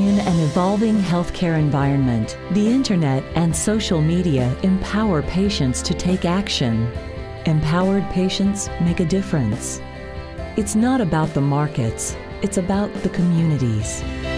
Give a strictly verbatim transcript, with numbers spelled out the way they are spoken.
In an evolving healthcare environment, the internet and social media empower patients to take action. Empowered patients make a difference. It's not about the markets, it's about the communities.